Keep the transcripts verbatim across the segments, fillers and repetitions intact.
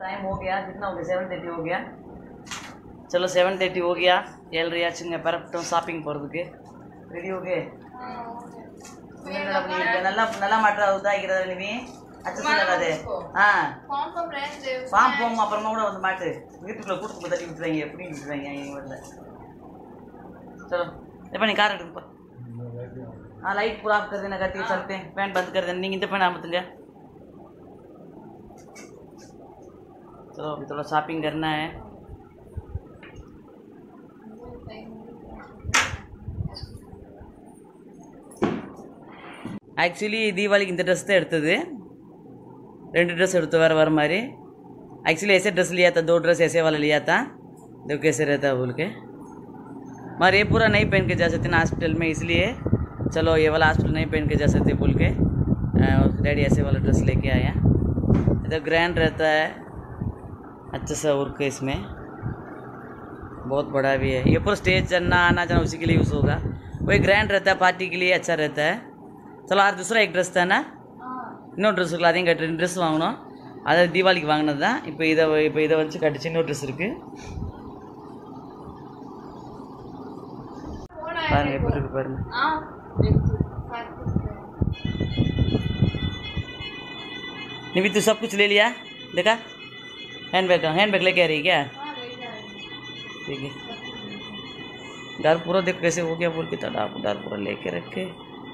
Time हो गया, कितना हो गया? सेवन थर्टी हो गया. चलो सेवन थर्टी हो गया. एल रियाचिंग परफ्टों शॉपिंग போறதுக்கு ரெடி ஓகே. நல்லா நல்லா மாட்டற அவுதா இருக்கிறது நீ அச்சா சொல்லாதே. ஆ form form range form form அப்புறமா கூட வந்து மாட்டு வீட்டுக்குள்ள கூட்டு தட்டி விட்டுறாங்க. எப்படி விட்டுறாங்க எங்க வீட்ல. चलो ये पानी कार रख ऊपर. हाँ लाइट पूरा ऑफ कर देना, करके चलते हैं. फैन बंद कर देना. नहीं तो फैन आप बताएंगे. चलो अभी थोड़ा शॉपिंग करना है. एक्चुअली दीवाली की ड्रेस तो எடுத்தது ரெண்டு ड्रेस எடுத்து வேற வேற மாதிரி. एक्चुअली ऐसे ड्रेस लिया था, दो ड्रेस ऐसे वाला लिया था. देखो कैसे रहता है बोल के. मगर ये पूरा नहीं पहन के जा सकते ना हॉस्पिटल में, इसलिए चलो ये वाला हॉस्पिटल नहीं पहन के जा सकते बोल के डैडी ऐसे वाला ड्रेस लेके आया. इधर ग्रैंड रहता है, अच्छा सा वर्क है इसमें, बहुत बड़ा भी है. ये पूरा स्टेज चलना आना जाना उसी के लिए यूज़ होगा. वही ग्रैंड रहता है, पार्टी के लिए अच्छा रहता है. चलो आज दूसरा एक ड्रेस था ना, இன்னொரு ட்ரெஸ் இருக்குது, அதையும் கட்டு. ரெண்டு ட்ரெஸ் வாங்கினோம், அதை தீபாவளிக்கு வாங்கினது தான். இப்போ இதை இப்போ இதை வச்சு கட்டுச்சு. இன்னொரு ட்ரெஸ் இருக்குது பாருங்க, எப்படி இருக்கு பாருங்க. निवी तू सब कुछ ले लिया? देखा हैंड बैग, हैंड बैग लेके आ रही क्या? ठीक है. घर पूरा देख कैसे हो गया बोल के तड़ा डाल पूरा लेके रखे.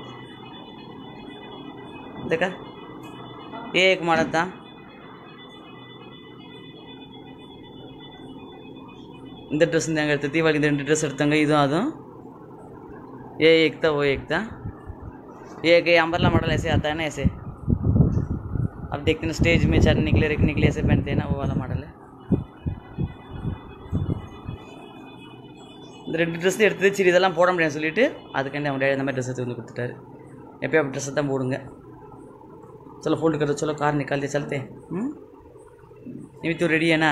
देखा ये एक माड़ा था. இந்த ட்ரெஸ் நாங்கள் எடுத்து தீபாவளிக்கு ரெண்டு ட்ரெஸ் எடுத்தாங்க, இதுவும் அதுவும். ये एक था वो एक था. ये एक अम्ब्रेला मॉडल ऐसे आता है ना, ऐसे अब देखते हैं स्टेज में चढ़ने के लिए रखने के लिए ऐसे पहनते हैं ना, वो वाला मॉडल है. இந்த ரெண்டு ட்ரெஸ் எடுத்து சரி இதெல்லாம் போட முடியாதுன்னு சொல்லிட்டு அதுக்காண்டி அவங்க இந்த மாதிரி ட்ரெஸ் எடுத்து வந்து கொடுத்துட்டாரு. எப்பயும் அப்படி ட்ரெஸ்ஸை தான் போடுங்க. चलो फोल्ड कर दो. चलो कार निकाल दे, चलते हैं. नहीं तो रेडी है ना?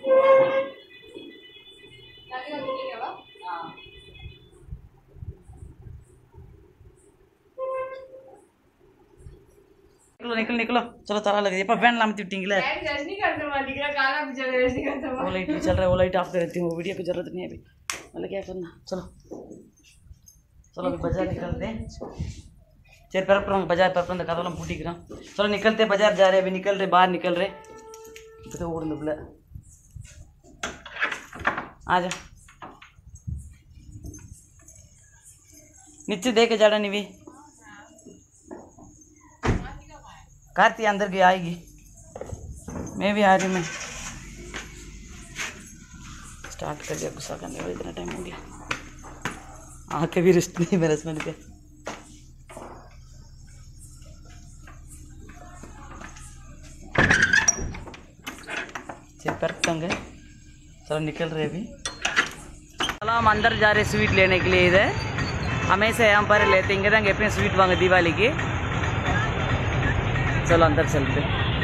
निकलो निकलो निकलो. चलो ताला लग गया. फैन लामती विटिंगले वो लाइट भी चल रहा है, वो लाइट ऑफ कर देती हूँ. वीडियो की जरूरत नहीं है अभी, मतलब क्या करना. चलो चलो अभी बाजार निकलते हैं. चल पर पर बाजार पर पर कदम फूटी गिरा. चलो निकलते बाजार जा रहे. अभी निकल रहे, बाहर निकल रहे. तो ओढ़ लो आ जा. नीचे दे के जाना निवी. कार्ती अंदर की आएगी, मैं भी आ रही. मैं स्टार्ट कर दिया गुस्सा करने का. इतना टाइम हो गया, आके भी रिश्ते नहीं मेरे हस्बैंड के. परतंगे. चलो निकल रहे अभी. चलो हम अंदर जा रहे स्वीट लेने के लिए. इधर हमेशा यहाँ पर लेते हैं, इधर अपने स्वीट वांगे दिवाली की. चलो अंदर चलते.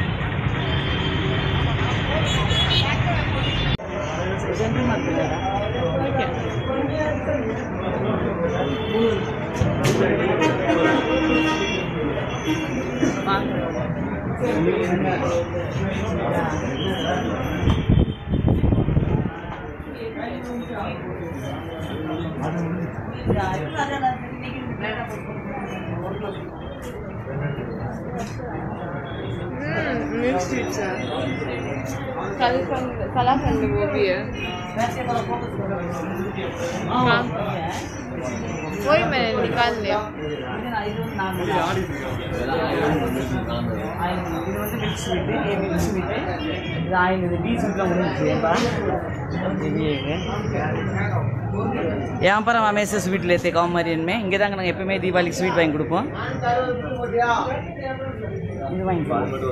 मिक्स स्वीट्स है, कलाकंद कलाकंद वो भी है. हाँ वही मैंने निकाल लिया. यहाँ पर हम हमेशा स्वीट लेते कॉमरियन में. इंगे दांग नांगे एप्पमे दीवाली की स्वीट वांगी कुडुप्पोम. இது வாங்கி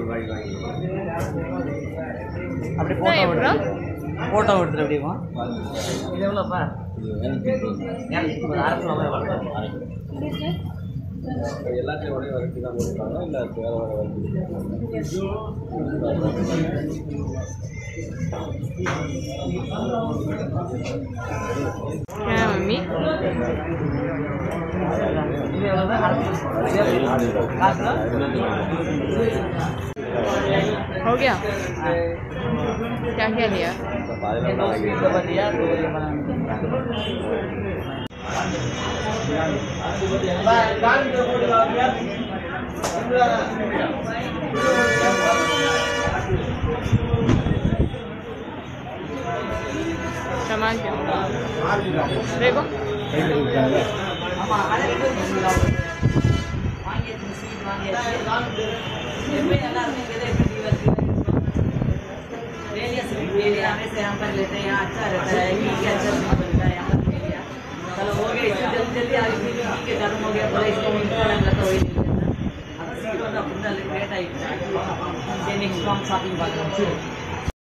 அப்படி போட்டோ போட்டோ எடுத்துட்டு அப்படியே வா. இது எவ்வளோப்பா? எல்லாத்தையும் ஒரே வரைக்கும் தான் போட்டுருக்காங்க, இல்லை வேறு வேறு வரைக்கும்? क्या मम्मी? हो गया. क्या क्या लिया? ये दो सीट कवर लिया तो ये बनाना सामान क्या? देखो यहाँ पर लेते हैं, यहाँ अच्छा रहता है, अच्छा बनता है, यहाँ पर चलो हो गया, इससे जल्दी जल्दी आ गई के गर्म हो गया, थोड़ा इसको लगता तो वही नहीं लेता अब सीट वाला पूरा ग्रेट आई नेक्स्ट हम शॉपिंग